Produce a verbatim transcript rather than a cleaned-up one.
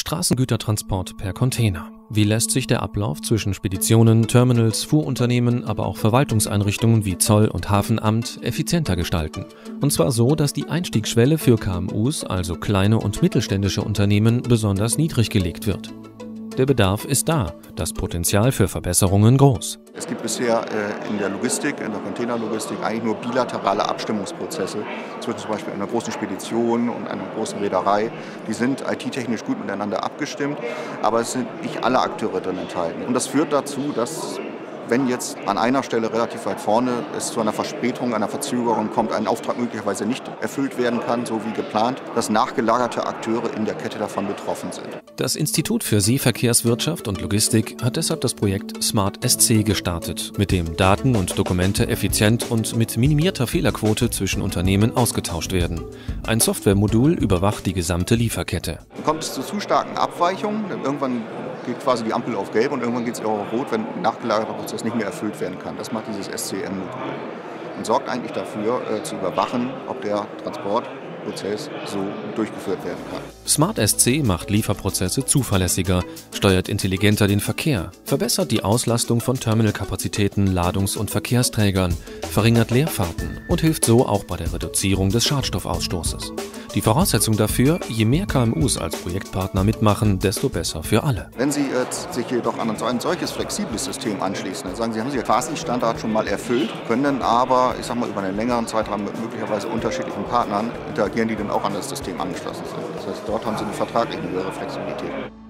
Straßengütertransport per Container. Wie lässt sich der Ablauf zwischen Speditionen, Terminals, Fuhrunternehmen, aber auch Verwaltungseinrichtungen wie Zoll- und Hafenamt effizienter gestalten? Und zwar so, dass die Einstiegsschwelle für K M Us, also kleine und mittelständische Unternehmen, besonders niedrig gelegt wird. Der Bedarf ist da, das Potenzial für Verbesserungen groß. Es gibt bisher äh, in der Logistik, in der Containerlogistik eigentlich nur bilaterale Abstimmungsprozesse zwischen zum Beispiel einer großen Spedition und einer großen Reederei. Die sind I T-technisch gut miteinander abgestimmt, aber es sind nicht alle Akteure drin enthalten. Und das führt dazu, dass wenn jetzt an einer Stelle relativ weit vorne es zu einer Verspätung, einer Verzögerung kommt, ein Auftrag möglicherweise nicht erfüllt werden kann, so wie geplant, dass nachgelagerte Akteure in der Kette davon betroffen sind. Das Institut für Seeverkehrswirtschaft und Logistik hat deshalb das Projekt Smart S C gestartet, mit dem Daten und Dokumente effizient und mit minimierter Fehlerquote zwischen Unternehmen ausgetauscht werden. Ein Softwaremodul überwacht die gesamte Lieferkette. Kommt es zu zu starken Abweichungen, dann irgendwann geht quasi die Ampel auf Gelb und irgendwann geht es auch auf Rot, wenn ein nachgelagerter Prozess nicht mehr erfüllt werden kann. Das macht dieses S C M-Modul und sorgt eigentlich dafür, äh, zu überwachen, ob der Transportprozess so durchgeführt werden kann. Smart S C macht Lieferprozesse zuverlässiger, steuert intelligenter den Verkehr, verbessert die Auslastung von Terminalkapazitäten, Ladungs- und Verkehrsträgern, verringert Leerfahrten und hilft so auch bei der Reduzierung des Schadstoffausstoßes. Die Voraussetzung dafür, je mehr K M Us als Projektpartner mitmachen, desto besser für alle. Wenn Sie jetzt sich jedoch an ein solches flexibles System anschließen, dann sagen Sie, haben Sie quasi Standard schon mal erfüllt, können dann aber, ich sag mal, über einen längeren Zeitraum mit möglicherweise unterschiedlichen Partnern interagieren, die dann auch an das System angeschlossen sind. Das heißt, dort haben Sie eine vertragliche höhere Flexibilität.